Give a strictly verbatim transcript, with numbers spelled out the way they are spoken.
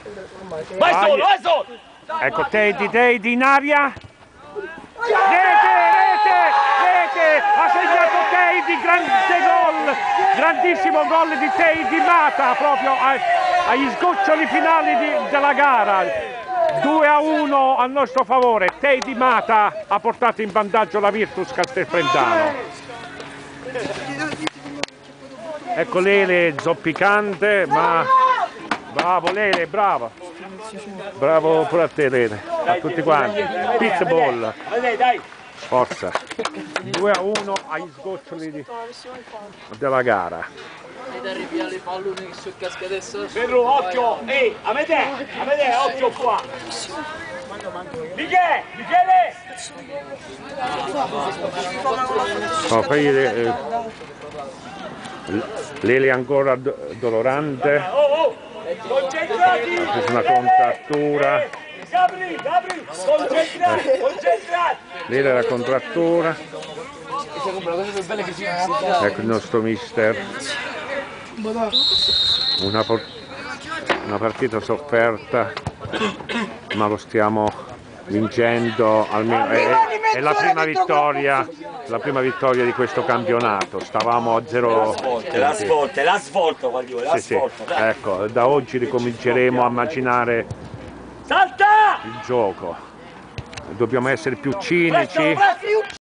Vai solo, vai solo! Ecco Teddy, Teddy in aria. Rete, rete, rete! Ha segnato Teddy, grande gol! Grandissimo gol di Teddy Mata, proprio agli sgoccioli finali di, della gara. due a uno a nostro favore. Teddy Mata ha portato in vantaggio la Virtus Castelfrentano. Ecco Lele zoppicante, ma bravo Lele, bravo. Bravo pure a te Lele, a tutti quanti. Pitbull. Forza. due a uno agli sgoccioli di, della gara. Ed arrivi alle pallone che si casca adesso. Ferro, occhio! Ehi, a me te! A me te, occhio qua! Michele! Michele! Oh, poi, eh, Lele ancora do dolorante. Oh, oh! Concentrati! Ha preso una contrattura. Gabri, Gabri! Concentrati! Concentrati! Lele la contrattura. Ecco il nostro mister. Una, una partita sofferta, ma lo stiamo vincendo, almeno è, è la prima vittoria, la prima vittoria di questo campionato. Stavamo a zero. La svolta, la svolta, voglio, la sì, svolta. sì. Ecco, da oggi ricominceremo a macinare Salta! il gioco. Dobbiamo essere più cinici.